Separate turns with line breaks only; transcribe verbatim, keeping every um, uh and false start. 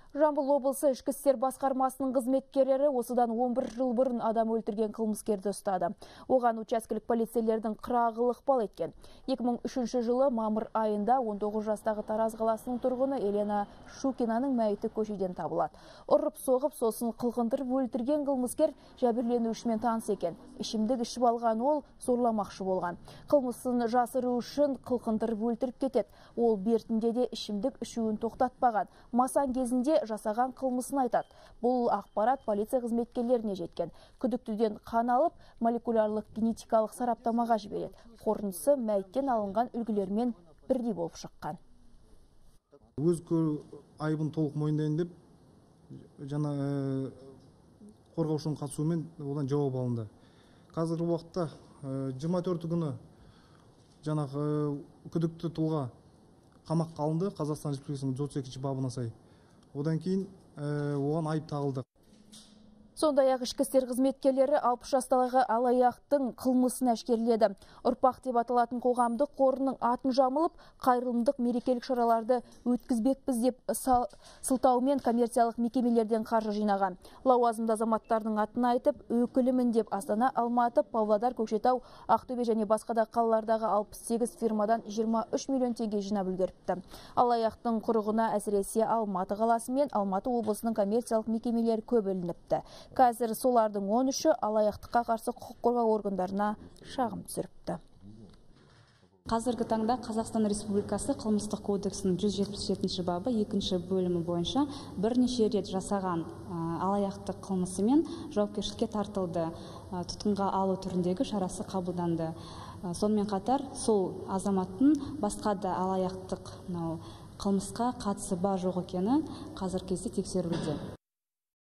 Жамбыл облысы ішкі істер басқармасының қызметкерлері осыдан он бір жыл бұрын адам өлтірген қылмыскерді ұстады. Оған учаскелік полицейлердің қырағы ықпал еткен. екі мың үшінші жылы мамыр айында он тоғыз жастағы Тараз қаласының тұрғыны Елена Шукинаның мәйіті көшеден табылады. Ұрып соғып, сосын қылғындырып өлтірген қылмыскер жәбірленушімен таныс екен. Ішімдік ішіп алған ол зорламақшы болған. Қылмысын жасыру үшін қылғындырып өлтіріп кетеді. Ол бертінде де ішімдік ішуін тоқтатпаған. Масан кезінде жасаған қылмысын айтады. Бұл ақпарат полиция қызметкерлеріне жеткен. Күдіктіден қан алып, молекулярлық генетикалық сараптамаға жібереді. Қорытындысы мәйіттен алынған үлгілермен бірдей болып шыққан.
Өз айыбын толық мойындайын деп, жана қорғаушының қатысуымен одан жауап алынды. Қазіргі уақытта жиырма төрті күні жаңағы күдікті тұлға қамаққа алынды, Қазақстан Республикасының жүз отыз екінші бабына сай. Одан кейін оған айып тағылды.
Сондай-ақ ішкі істер қызметкерлері алпыс жастағы алаяқтың қылмысын әшкерледі. Ұрпақ деп аталатын қоғамдық қорының атын жамылып, қайырымдық мерекелік шараларды өткізбекпіз деп сылтаумен коммерциялық мекемелерден қаржы жинаған. Лауазымды азаматтардың атын айтып, өкілімін деп Астана, Алматы, Павлодар, Көкшетау, Ақтөбе және басқа да қалалардағы алпыс сегіз фирмадан жиырма үш миллион теңге жинап үлгеріпті. Алаяқтың құрығына әсіресе Алматы қаласы мен Алматы облысының коммерциялық мекемелері көп ілініпті. Қазір солардың он үші алаяқтыққа қарсы құқық қорғау органдарына шағым түсіріпті.
Қазіргі таңда Қазақстан Республикасы қылмыстық кодексінің жүз жетпіс жетінші бабы екінші бөлімі бойынша бірнеше рет жасаған алаяқтық қылмысымен жауапкершілікке тартылды. Тұтқынға алу түріндегі шарасы қабылданды. Сонымен қатар сол азаматтың басқа да алаяқтық қылмысқа қатысы бар жоқ екені қазіргі кезде тексерілуде.